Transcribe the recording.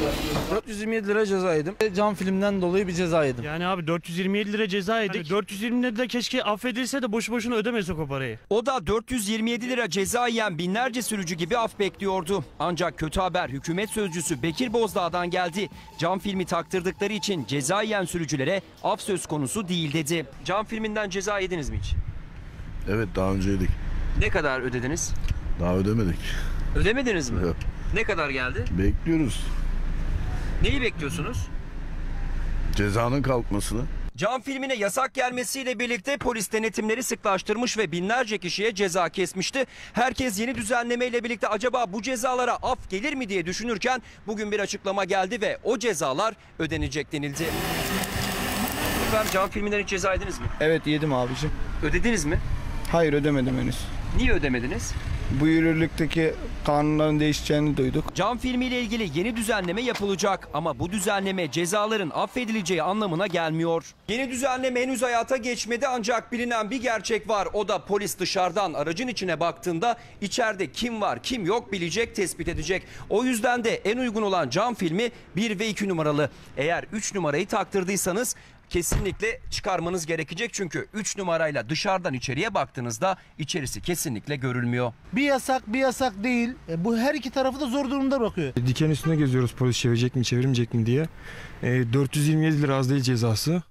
427 lira ceza yedim. Cam filmden dolayı bir ceza yedim. Yani abi 427 lira ceza yedik. 420 lira da keşke affedilse de boşu boşuna ödemesek o parayı. O da 427 lira ceza yiyen binlerce sürücü gibi af bekliyordu. Ancak kötü haber hükümet sözcüsü Bekir Bozdağ'dan geldi. Cam filmi taktırdıkları için ceza yiyen sürücülere af söz konusu değil dedi. Cam filminden ceza yediniz mi hiç? Evet, daha önce yedik. Ne kadar ödediniz? Daha ödemedik. Ödemediniz mi? Yok. Ne kadar geldi? Bekliyoruz Neyi bekliyorsunuz? cezanın kalkmasını. Cam filmine yasak gelmesiyle birlikte polis denetimleri sıklaştırmış ve binlerce kişiye ceza kesmişti. Herkes yeni düzenlemeyle birlikte acaba bu cezalara af gelir mi diye düşünürken bugün bir açıklama geldi ve o cezalar ödenecek denildi. Efendim, cam filminden hiç ceza yediniz mi? Evet, yedim abicim. Ödediniz mi? Hayır, ödemedim henüz. Niye ödemediniz? Bu yürürlükteki kanunların değişeceğini duyduk. Cam filmiyle ilgili yeni düzenleme yapılacak ama bu düzenleme cezaların affedileceği anlamına gelmiyor. Yeni düzenleme henüz hayata geçmedi ancak bilinen bir gerçek var. O da polis dışarıdan aracın içine baktığında içeride kim var kim yok bilecek, tespit edecek. O yüzden de en uygun olan cam filmi 1 ve 2 numaralı. Eğer 3 numarayı taktırdıysanız kesinlikle çıkarmanız gerekecek. Çünkü 3 numarayla dışarıdan içeriye baktığınızda içerisi kesinlikle görülmüyor. Bir yasak bir yasak değil. Bu her iki tarafı da zor durumda bırakıyor. Diken üstünde geziyoruz polis çevirecek mi çevirmeyecek mi diye. 427 lira az değil cezası.